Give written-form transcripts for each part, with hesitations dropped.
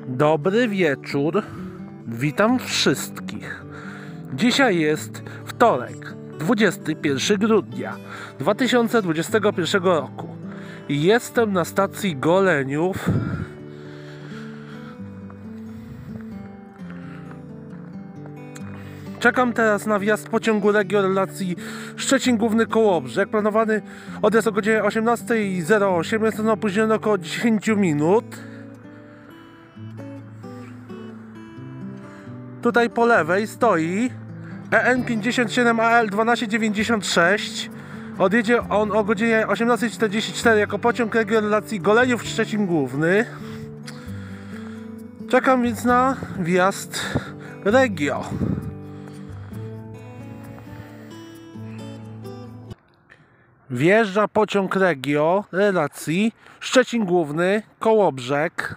Dobry wieczór, witam wszystkich. Dzisiaj jest wtorek, 21 grudnia 2021 roku i jestem na stacji Goleniów. Czekam teraz na wjazd pociągu Regio relacji Szczecin Główny Kołobrzeg. Planowany odjazd o godzinie 18:08, jest on opóźniony około 10 minut. Tutaj po lewej stoi EN57AL1296. Odjedzie on o godzinie 18:44 jako pociąg Regio relacji Goleniów Szczecin Główny. Czekam więc na wjazd Regio. Wjeżdża pociąg Regio relacji Szczecin Główny Kołobrzeg.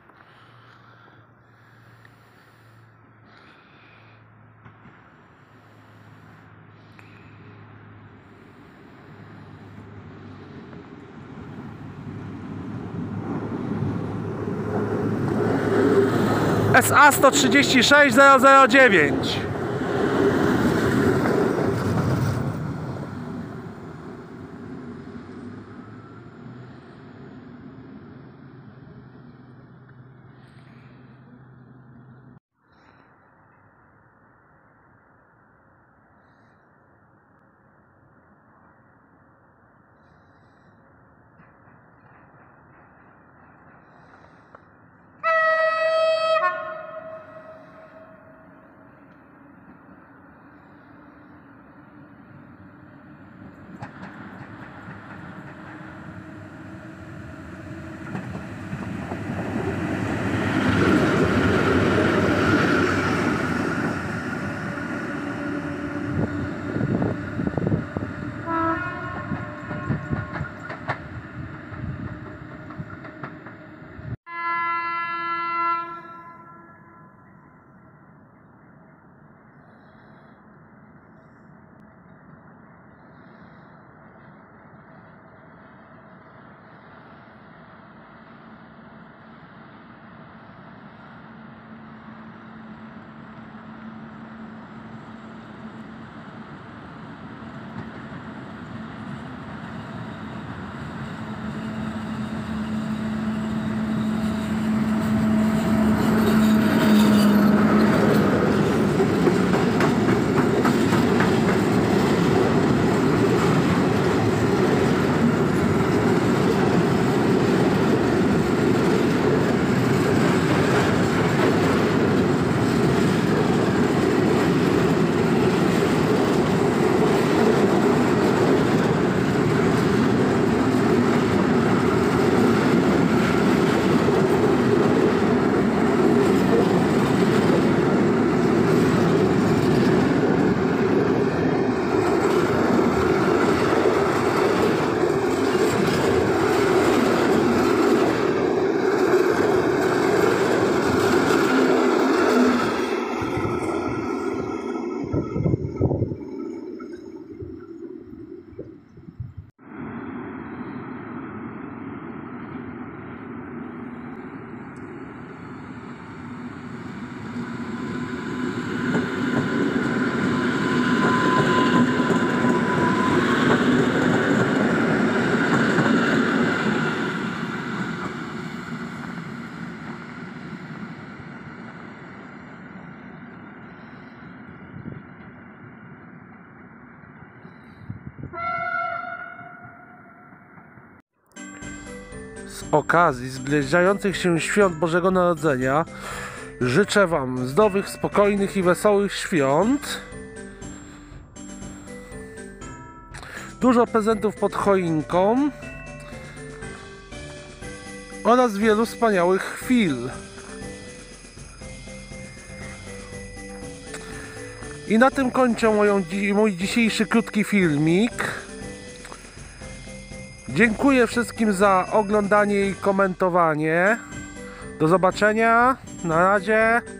SA 136 009. Z okazji zbliżających się świąt Bożego Narodzenia życzę Wam zdrowych, spokojnych i wesołych świąt. Dużo prezentów pod choinką oraz wielu wspaniałych chwil. I na tym kończę mój dzisiejszy krótki filmik. Dziękuję wszystkim za oglądanie i komentowanie. Do zobaczenia. Na razie.